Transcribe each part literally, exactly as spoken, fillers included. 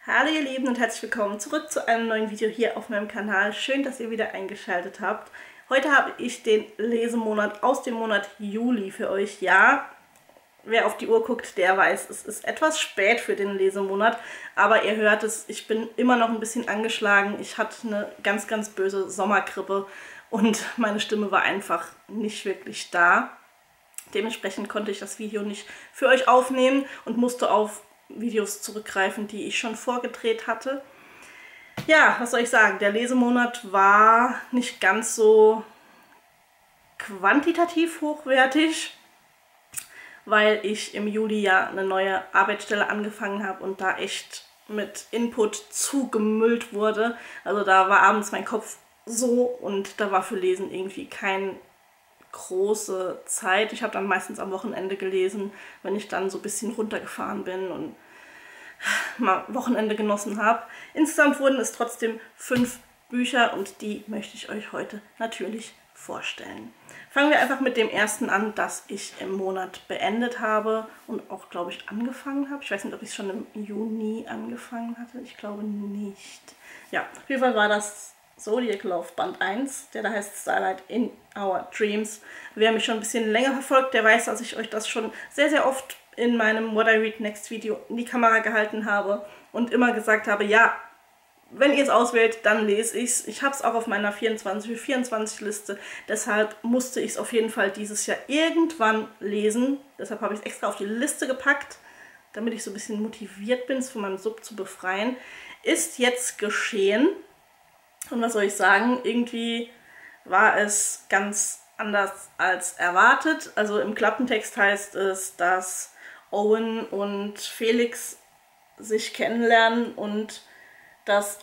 Hallo ihr Lieben und herzlich willkommen zurück zu einem neuen Video hier auf meinem Kanal. Schön, dass ihr wieder eingeschaltet habt. Heute habe ich den Lesemonat aus dem Monat Juli für euch. Ja, wer auf die Uhr guckt, der weiß, es ist etwas spät für den Lesemonat. Aber ihr hört es, ich bin immer noch ein bisschen angeschlagen. Ich hatte eine ganz, ganz böse Sommergrippe und meine Stimme war einfach nicht wirklich da. Dementsprechend konnte ich das Video nicht für euch aufnehmen und musste auf Videos zurückgreifen, die ich schon vorgedreht hatte. Ja, was soll ich sagen, der Lesemonat war nicht ganz so quantitativ hochwertig, weil ich im Juli ja eine neue Arbeitsstelle angefangen habe und da echt mit Input zugemüllt wurde. Also da war abends mein Kopf so und da war für Lesen irgendwie kein große Zeit. Ich habe dann meistens am Wochenende gelesen, wenn ich dann so ein bisschen runtergefahren bin und mal Wochenende genossen habe. Insgesamt wurden es trotzdem fünf Bücher und die möchte ich euch heute natürlich vorstellen. Fangen wir einfach mit dem ersten an, das ich im Monat beendet habe und auch, glaube ich, angefangen habe. Ich weiß nicht, ob ich es schon im Juni angefangen hatte. Ich glaube nicht. Ja, auf jeden Fall war das Zodiac Love Band eins, der da heißt Starlight in Our Dreams. Wer mich schon ein bisschen länger verfolgt, der weiß, dass ich euch das schon sehr, sehr oft in meinem What I Read Next Video in die Kamera gehalten habe und immer gesagt habe, ja, wenn ihr es auswählt, dann lese ich es. Ich habe es auch auf meiner vierundzwanzig für vierundzwanzig Liste, deshalb musste ich es auf jeden Fall dieses Jahr irgendwann lesen. Deshalb habe ich es extra auf die Liste gepackt, damit ich so ein bisschen motiviert bin, es von meinem Sub zu befreien. Ist jetzt geschehen. Und was soll ich sagen, irgendwie war es ganz anders als erwartet. Also im Klappentext heißt es, dass Owen und Felix sich kennenlernen und dass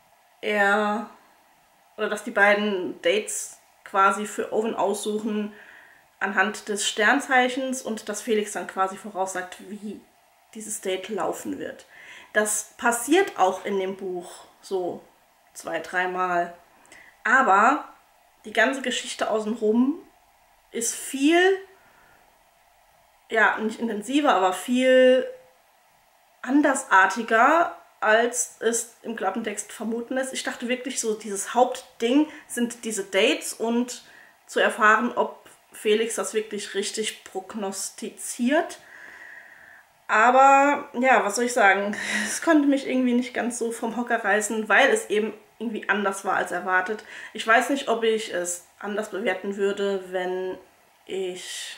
er oder dass die beiden Dates quasi für Owen aussuchen anhand des Sternzeichens und dass Felix dann quasi voraussagt, wie dieses Date laufen wird. Das passiert auch in dem Buch so zwei, dreimal. Aber die ganze Geschichte außenrum ist viel, ja, nicht intensiver, aber viel andersartiger, als es im Klappentext vermuten lässt. Ich dachte wirklich so, dieses Hauptding sind diese Dates und zu erfahren, ob Felix das wirklich richtig prognostiziert. Aber ja, was soll ich sagen, es konnte mich irgendwie nicht ganz so vom Hocker reißen, weil es eben irgendwie anders war als erwartet. Ich weiß nicht, ob ich es anders bewerten würde, wenn ich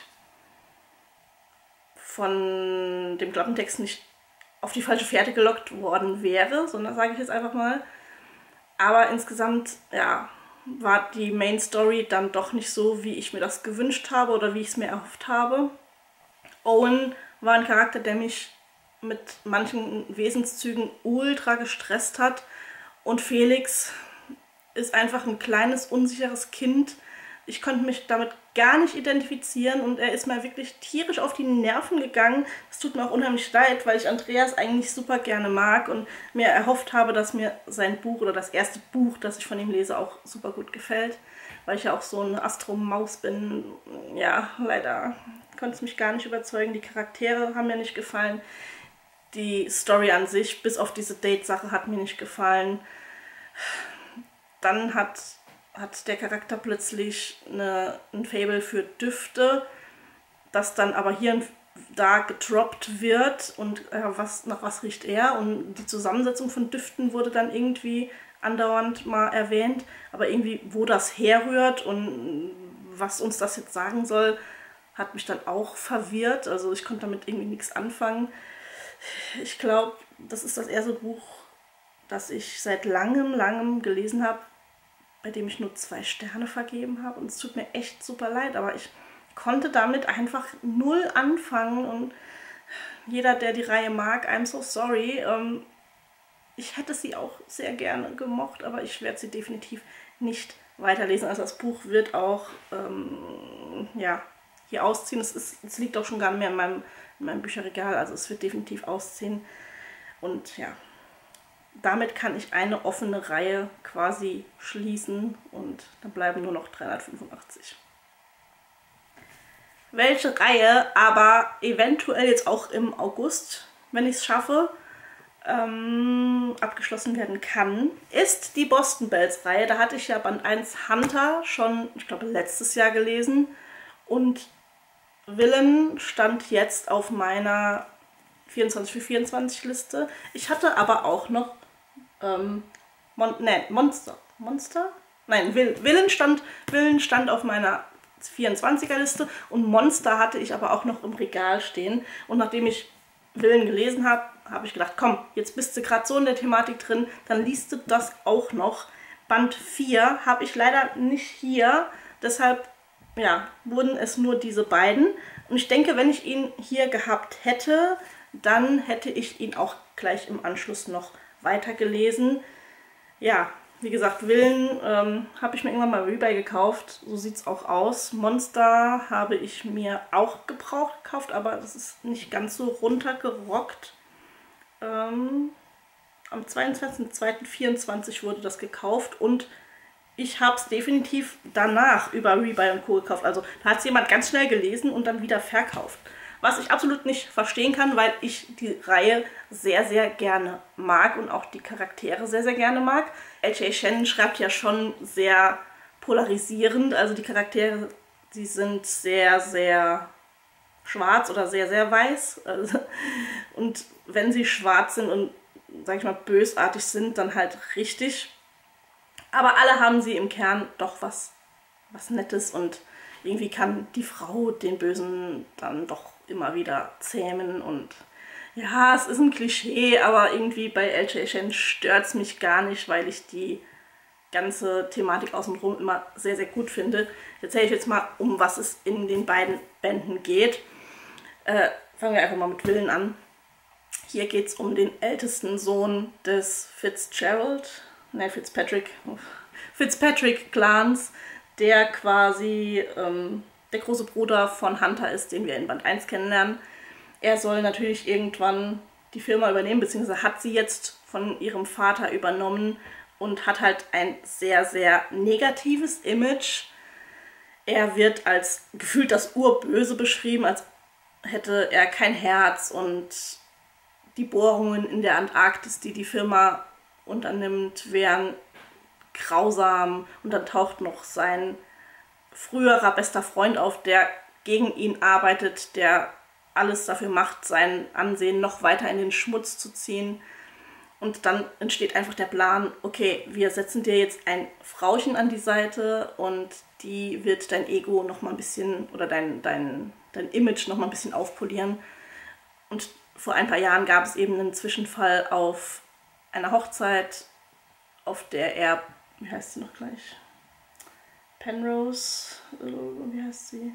von dem Klappentext nicht auf die falsche Fährte gelockt worden wäre, sondern sage ich jetzt einfach mal. Aber insgesamt, ja, war die Main Story dann doch nicht so, wie ich mir das gewünscht habe oder wie ich es mir erhofft habe. Owen war ein Charakter, der mich mit manchen Wesenszügen ultra gestresst hat. Und Felix ist einfach ein kleines, unsicheres Kind. Ich konnte mich damit gar nicht identifizieren und er ist mir wirklich tierisch auf die Nerven gegangen. Es tut mir auch unheimlich leid, weil ich Andreas eigentlich super gerne mag und mir erhofft habe, dass mir sein Buch oder das erste Buch, das ich von ihm lese, auch super gut gefällt. Weil ich ja auch so eine Astro-Maus bin. Ja, leider konnte es mich gar nicht überzeugen. Die Charaktere haben mir nicht gefallen. Die Story an sich, bis auf diese Date-Sache, hat mir nicht gefallen. Dann hat, hat der Charakter plötzlich eine, ein Faible für Düfte, das dann aber hier und da gedroppt wird. Und äh, was, nach was riecht er? Und die Zusammensetzung von Düften wurde dann irgendwie andauernd mal erwähnt. Aber irgendwie, wo das herrührt und was uns das jetzt sagen soll, hat mich dann auch verwirrt. Also ich konnte damit irgendwie nichts anfangen. Ich glaube, das ist das erste Buch, das ich seit langem, langem gelesen habe, bei dem ich nur zwei Sterne vergeben habe. Und es tut mir echt super leid, aber ich konnte damit einfach null anfangen. Und jeder, der die Reihe mag, I'm so sorry. Ähm, ich hätte sie auch sehr gerne gemocht, aber ich werde sie definitiv nicht weiterlesen. Also das Buch wird auch ähm, ja, hier ausziehen. Es, ist, es liegt auch schon gar nicht mehr in meinem, in meinem Bücherregal, also es wird definitiv ausziehen. Und ja, damit kann ich eine offene Reihe quasi schließen und dann bleiben nur noch dreihundertfünfundachtzig. Welche Reihe aber eventuell jetzt auch im August, wenn ich es schaffe, ähm, abgeschlossen werden kann, ist die Boston Bells Reihe. Da hatte ich ja Band eins Hunter schon, ich glaube, letztes Jahr gelesen. Und Villain stand jetzt auf meiner vierundzwanzig für vierundzwanzig Liste. Ich hatte aber auch noch ähm, Mon nee, Monster. Monster? Nein, Will Villain stand, Villain stand auf meiner vierundzwanziger Liste und Monster hatte ich aber auch noch im Regal stehen. Und nachdem ich Villain gelesen habe, habe ich gedacht, komm, jetzt bist du gerade so in der Thematik drin, dann liest du das auch noch. Band vier habe ich leider nicht hier, deshalb ja, wurden es nur diese beiden. Und ich denke, wenn ich ihn hier gehabt hätte, dann hätte ich ihn auch gleich im Anschluss noch weitergelesen. Ja, wie gesagt, Villain ähm, habe ich mir irgendwann mal Rebuy gekauft. So sieht es auch aus. Monster habe ich mir auch gebraucht gekauft, aber das ist nicht ganz so runtergerockt. Ähm, am zweiundzwanzigsten zweiten vierundzwanzig wurde das gekauft und ich habe es definitiv danach über Rebuy und Co. gekauft. Also da hat es jemand ganz schnell gelesen und dann wieder verkauft. Was ich absolut nicht verstehen kann, weil ich die Reihe sehr, sehr gerne mag und auch die Charaktere sehr, sehr gerne mag. L J Shannon schreibt ja schon sehr polarisierend. Also die Charaktere, die sind sehr, sehr schwarz oder sehr, sehr weiß. Also, und wenn sie schwarz sind und, sag ich mal, bösartig sind, dann halt richtig. Aber alle haben sie im Kern doch was, was Nettes und irgendwie kann die Frau den Bösen dann doch immer wieder zähmen und ja, es ist ein Klischee, aber irgendwie bei L J Shannon stört es mich gar nicht, weil ich die ganze Thematik außenrum immer sehr, sehr gut finde. Jetzt erzähle ich jetzt mal, um was es in den beiden Bänden geht. Äh, fangen wir einfach mal mit Villain an. Hier geht es um den ältesten Sohn des Fitzgerald, ne Fitzpatrick, Fitzpatrick-Clans, der quasi ähm, der große Bruder von Hunter ist, den wir in Band eins kennenlernen. Er soll natürlich irgendwann die Firma übernehmen, beziehungsweise hat sie jetzt von ihrem Vater übernommen und hat halt ein sehr, sehr negatives Image. Er wird als gefühlt das Urböse beschrieben, als hätte er kein Herz und die Bohrungen in der Antarktis, die die Firma unternimmt, wären grausam. Und dann taucht noch sein früherer bester Freund auf, der gegen ihn arbeitet, der alles dafür macht, sein Ansehen noch weiter in den Schmutz zu ziehen. Und dann entsteht einfach der Plan, okay, wir setzen dir jetzt ein Frauchen an die Seite und die wird dein Ego noch mal ein bisschen, oder dein, dein, dein Image noch mal ein bisschen aufpolieren. Und vor ein paar Jahren gab es eben einen Zwischenfall auf einer Hochzeit, auf der er, wie heißt sie noch gleich? Penrose, wie heißt sie?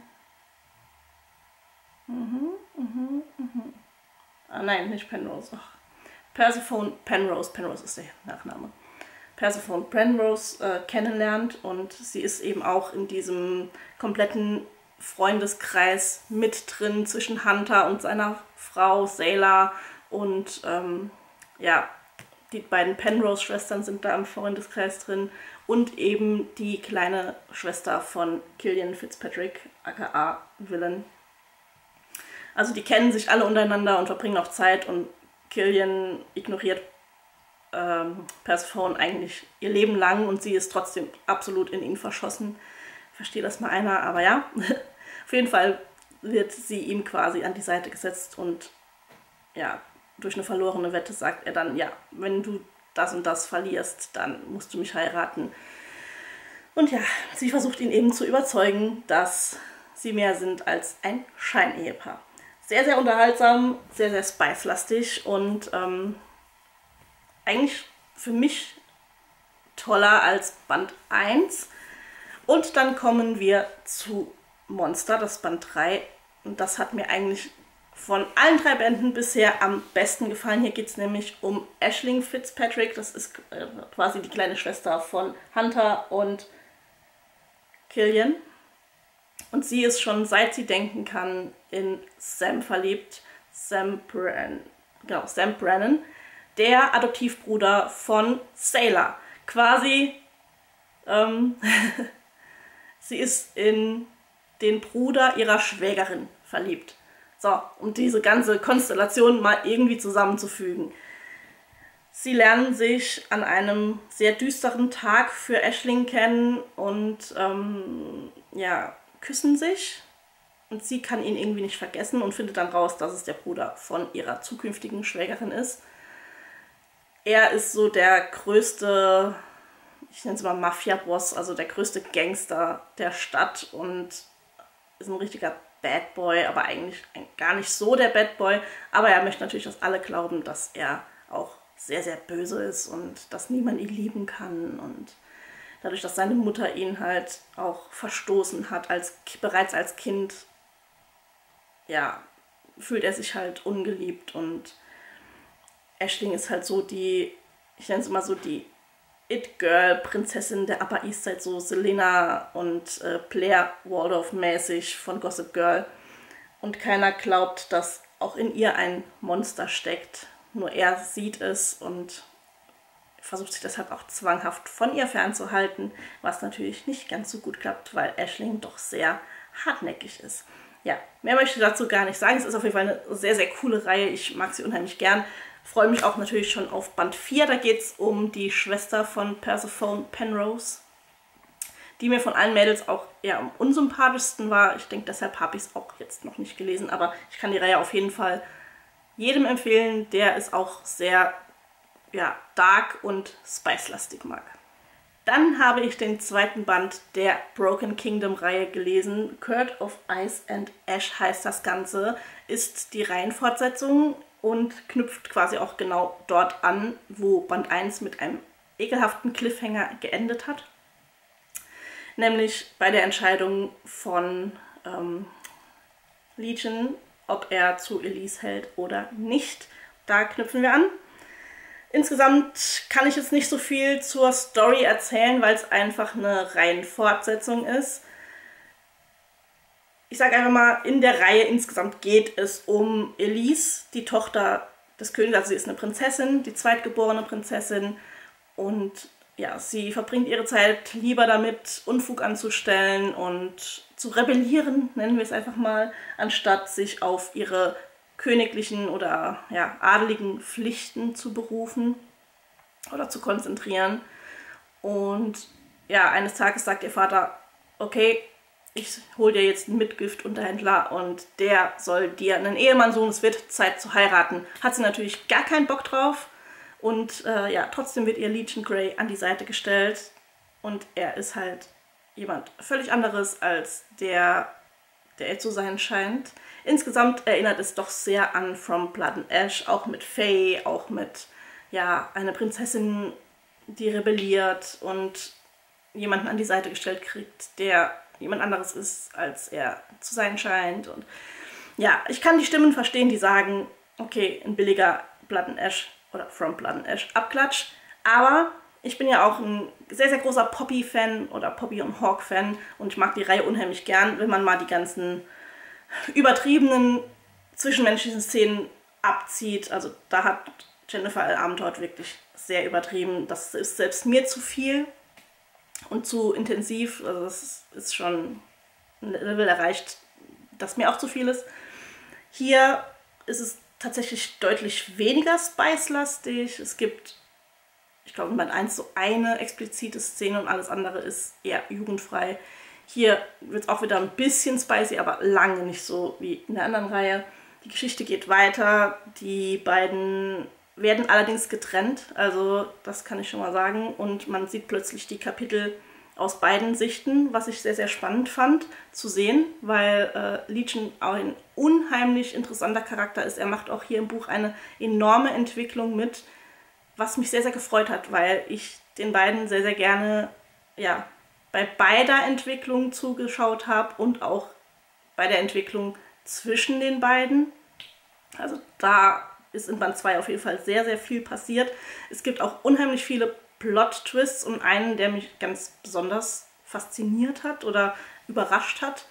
Mhm, mhm, mhm. Ah nein, nicht Penrose. Ach. Persephone Penrose, Penrose ist der Nachname. Persephone Penrose äh, kennenlernt und sie ist eben auch in diesem kompletten Freundeskreis mit drin zwischen Hunter und seiner Frau Sailor und ähm, ja, die beiden Penrose-Schwestern sind da im Freundeskreis drin und eben die kleine Schwester von Killian Fitzpatrick, aka Villain. Also die kennen sich alle untereinander und verbringen auch Zeit und Killian ignoriert ähm, Persephone eigentlich ihr Leben lang und sie ist trotzdem absolut in ihn verschossen. Verstehe das mal einer, aber ja. Auf jeden Fall wird sie ihm quasi an die Seite gesetzt und ja, durch eine verlorene Wette sagt er dann, ja, wenn du das und das verlierst, dann musst du mich heiraten. Und ja, sie versucht ihn eben zu überzeugen, dass sie mehr sind als ein Scheinehepaar. Sehr, sehr unterhaltsam, sehr, sehr spice-lastig und ähm, eigentlich für mich toller als Band eins. Und dann kommen wir zu Monster, das Band drei. Und das hat mir eigentlich von allen drei Bänden bisher am besten gefallen. Hier geht es nämlich um Aisling Fitzpatrick. Das ist äh, quasi die kleine Schwester von Hunter und Killian. Und sie ist schon, seit sie denken kann, in Sam verliebt. Sam Brennan, genau, Sam Brennan, der Adoptivbruder von Sailor. Quasi, ähm, sie ist in den Bruder ihrer Schwägerin verliebt. So, um diese ganze Konstellation mal irgendwie zusammenzufügen. Sie lernen sich an einem sehr düsteren Tag für Aisling kennen und ähm, ja, küssen sich. Und sie kann ihn irgendwie nicht vergessen und findet dann raus, dass es der Bruder von ihrer zukünftigen Schwägerin ist. Er ist so der größte, ich nenne es mal Mafia-Boss, also der größte Gangster der Stadt und ist ein richtiger Bad Boy, aber eigentlich gar nicht so der Bad Boy. Aber er möchte natürlich, dass alle glauben, dass er auch sehr, sehr böse ist und dass niemand ihn lieben kann. Und dadurch, dass seine Mutter ihn halt auch verstoßen hat, als, bereits als Kind, ja, fühlt er sich halt ungeliebt. Und Aisling ist halt so die, ich nenne es immer so die It-Girl-Prinzessin der Upper East Side, so Selena und äh, Blair Waldorf-mäßig von Gossip Girl. Und keiner glaubt, dass auch in ihr ein Monster steckt. Nur er sieht es und versucht sich deshalb auch zwanghaft von ihr fernzuhalten, was natürlich nicht ganz so gut klappt, weil Aisling doch sehr hartnäckig ist. Ja, mehr möchte ich dazu gar nicht sagen. Es ist auf jeden Fall eine sehr, sehr coole Reihe. Ich mag sie unheimlich gern. Freue mich auch natürlich schon auf Band vier. Da geht es um die Schwester von Persephone Penrose, die mir von allen Mädels auch eher am unsympathischsten war. Ich denke, deshalb habe ich es auch jetzt noch nicht gelesen. Aber ich kann die Reihe auf jeden Fall jedem empfehlen, der es auch sehr ja, dark und spice-lastig mag. Dann habe ich den zweiten Band der Broken Kingdom-Reihe gelesen. Court of Ice and Ash heißt das Ganze, ist die Reihenfortsetzung und knüpft quasi auch genau dort an, wo Band eins mit einem ekelhaften Cliffhanger geendet hat. Nämlich bei der Entscheidung von ähm, Legion, ob er zu Elise hält oder nicht. Da knüpfen wir an. Insgesamt kann ich jetzt nicht so viel zur Story erzählen, weil es einfach eine Reihenfortsetzung ist. Ich sage einfach mal, in der Reihe insgesamt geht es um Elise, die Tochter des Königs. Also sie ist eine Prinzessin, die zweitgeborene Prinzessin. Und ja, sie verbringt ihre Zeit lieber damit, Unfug anzustellen und zu rebellieren, nennen wir es einfach mal, anstatt sich auf ihre königlichen oder ja, adeligen Pflichten zu berufen oder zu konzentrieren. Und ja, eines Tages sagt ihr Vater, okay, ich hole dir jetzt einen Mitgiftunterhändler und der soll dir einen Ehemann suchen, es wird Zeit zu heiraten. Hat sie natürlich gar keinen Bock drauf und äh, ja, trotzdem wird ihr Legion Grey an die Seite gestellt und er ist halt jemand völlig anderes als der, der er zu sein scheint. Insgesamt erinnert es doch sehr an From Blood and Ash, auch mit Faye, auch mit ja, einer Prinzessin, die rebelliert und jemanden an die Seite gestellt kriegt, der jemand anderes ist, als er zu sein scheint. Und ja, ich kann die Stimmen verstehen, die sagen, okay, ein billiger Blood and Ash oder From Blood and Ash Abklatsch, aber ich bin ja auch ein sehr, sehr großer Poppy-Fan oder Poppy und Hawk-Fan und ich mag die Reihe unheimlich gern, wenn man mal die ganzen übertriebenen zwischenmenschlichen Szenen abzieht. Also da hat Jennifer L. Armentrout wirklich sehr übertrieben. Das ist selbst mir zu viel und zu intensiv. Also das ist schon ein Level erreicht, das mir auch zu viel ist. Hier ist es tatsächlich deutlich weniger Spice-lastig. Es gibt, ich glaube, in Band eins so eine explizite Szene und alles andere ist eher jugendfrei. Hier wird es auch wieder ein bisschen spicy, aber lange nicht so wie in der anderen Reihe. Die Geschichte geht weiter. Die beiden werden allerdings getrennt, also das kann ich schon mal sagen. Und man sieht plötzlich die Kapitel aus beiden Sichten, was ich sehr, sehr spannend fand zu sehen, weil äh, Legion auch ein unheimlich interessanter Charakter ist. Er macht auch hier im Buch eine enorme Entwicklung mit, was mich sehr, sehr gefreut hat, weil ich den beiden sehr, sehr gerne, ja, bei beider Entwicklung zugeschaut habe und auch bei der Entwicklung zwischen den beiden. Also da ist in Band zwei auf jeden Fall sehr, sehr viel passiert. Es gibt auch unheimlich viele Plot-Twists und einen, der mich ganz besonders fasziniert hat oder überrascht hat.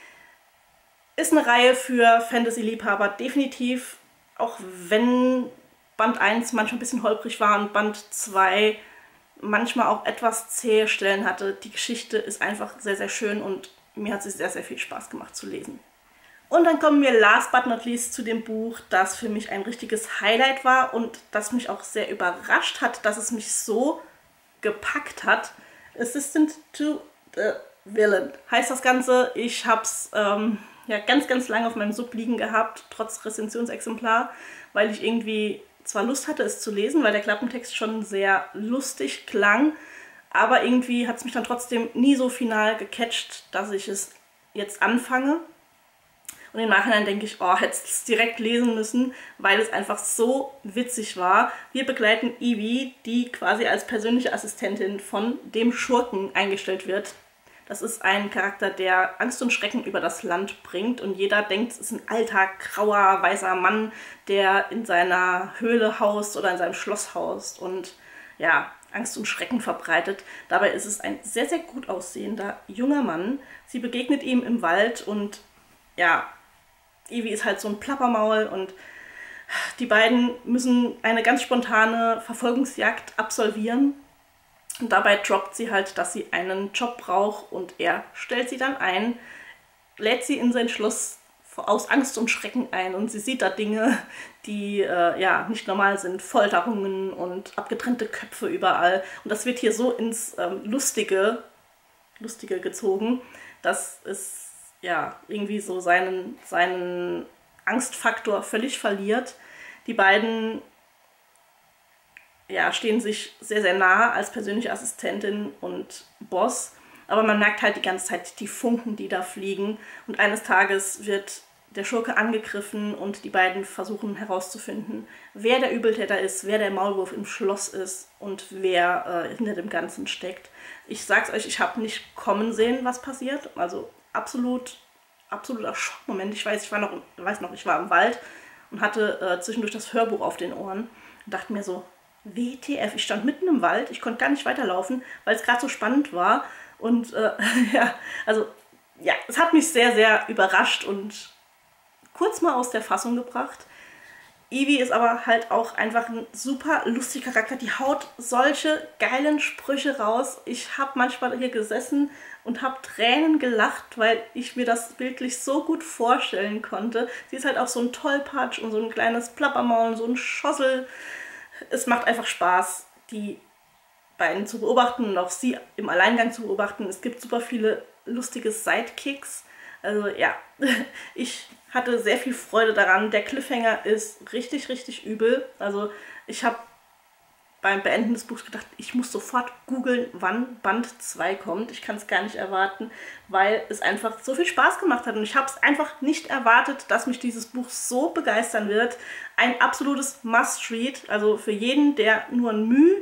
Ist eine Reihe für Fantasy-Liebhaber, definitiv, auch wenn Band eins manchmal ein bisschen holprig war und Band zwei manchmal auch etwas zähe Stellen hatte. Die Geschichte ist einfach sehr, sehr schön und mir hat es sehr, sehr viel Spaß gemacht zu lesen. Und dann kommen wir last but not least zu dem Buch, das für mich ein richtiges Highlight war und das mich auch sehr überrascht hat, dass es mich so gepackt hat. Assistant to the Villain heißt das Ganze. Ich habe es ähm, ja, ganz, ganz lange auf meinem Sub liegen gehabt, trotz Rezensionsexemplar, weil ich irgendwie zwar Lust hatte, es zu lesen, weil der Klappentext schon sehr lustig klang, aber irgendwie hat es mich dann trotzdem nie so final gecatcht, dass ich es jetzt anfange. Und im Nachhinein denke ich, oh, hätte es direkt lesen müssen, weil es einfach so witzig war. Wir begleiten Evie, die quasi als persönliche Assistentin von dem Schurken eingestellt wird. Das ist ein Charakter, der Angst und Schrecken über das Land bringt und jeder denkt, es ist ein alter, grauer, weißer Mann, der in seiner Höhle haust oder in seinem Schloss haust und ja, Angst und Schrecken verbreitet. Dabei ist es ein sehr, sehr gut aussehender junger Mann. Sie begegnet ihm im Wald und ja, Evie ist halt so ein Plappermaul und die beiden müssen eine ganz spontane Verfolgungsjagd absolvieren. Und dabei droppt sie halt, dass sie einen Job braucht und er stellt sie dann ein, lädt sie in sein Schloss aus Angst und Schrecken ein und sie sieht da Dinge, die äh, ja nicht normal sind, Folterungen und abgetrennte Köpfe überall. Und das wird hier so ins ähm, Lustige, Lustige gezogen, dass es ja irgendwie so seinen, seinen Angstfaktor völlig verliert. Die beiden ja, stehen sich sehr, sehr nah als persönliche Assistentin und Boss. Aber man merkt halt die ganze Zeit die Funken, die da fliegen. Und eines Tages wird der Schurke angegriffen und die beiden versuchen herauszufinden, wer der Übeltäter ist, wer der Maulwurf im Schloss ist und wer äh, hinter dem Ganzen steckt. Ich sag's euch, ich habe nicht kommen sehen, was passiert. Also absolut, absoluter Schockmoment. Ich weiß, ich war noch, weiß noch, ich war im Wald und hatte äh, zwischendurch das Hörbuch auf den Ohren und dachte mir so, W T F, ich stand mitten im Wald, ich konnte gar nicht weiterlaufen, weil es gerade so spannend war. Und äh, ja, also ja, es hat mich sehr, sehr überrascht und kurz mal aus der Fassung gebracht. Evie ist aber halt auch einfach ein super lustiger Charakter. Die haut solche geilen Sprüche raus. Ich habe manchmal hier gesessen und habe Tränen gelacht, weil ich mir das bildlich so gut vorstellen konnte. Sie ist halt auch so ein Tollpatsch und so ein kleines Plappermaul, so ein Schossel. Es macht einfach Spaß, die beiden zu beobachten und auch sie im Alleingang zu beobachten. Es gibt super viele lustige Sidekicks. Also ja, ich hatte sehr viel Freude daran. Der Cliffhanger ist richtig, richtig übel. Also ich habe beim Beenden des Buchs gedacht, ich muss sofort googeln, wann Band zwei kommt. Ich kann es gar nicht erwarten, weil es einfach so viel Spaß gemacht hat. Und ich habe es einfach nicht erwartet, dass mich dieses Buch so begeistern wird. Ein absolutes Must-Read. Also für jeden, der nur ein Mühe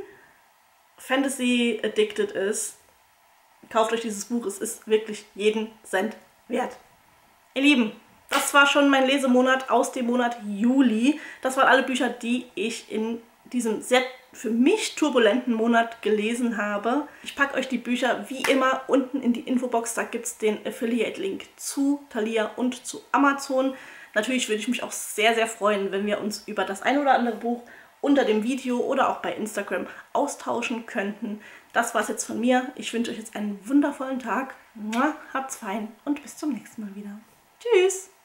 Fantasy-addicted ist, kauft euch dieses Buch. Es ist wirklich jeden Cent wert. Ihr Lieben, das war schon mein Lesemonat aus dem Monat Juli. Das waren alle Bücher, die ich in diesem sehr für mich turbulenten Monat gelesen habe. Ich packe euch die Bücher wie immer unten in die Infobox. Da gibt es den Affiliate-Link zu Thalia und zu Amazon. Natürlich würde ich mich auch sehr, sehr freuen, wenn wir uns über das ein oder andere Buch unter dem Video oder auch bei Instagram austauschen könnten. Das war es jetzt von mir. Ich wünsche euch jetzt einen wundervollen Tag. Habt's fein und bis zum nächsten Mal wieder. Tschüss!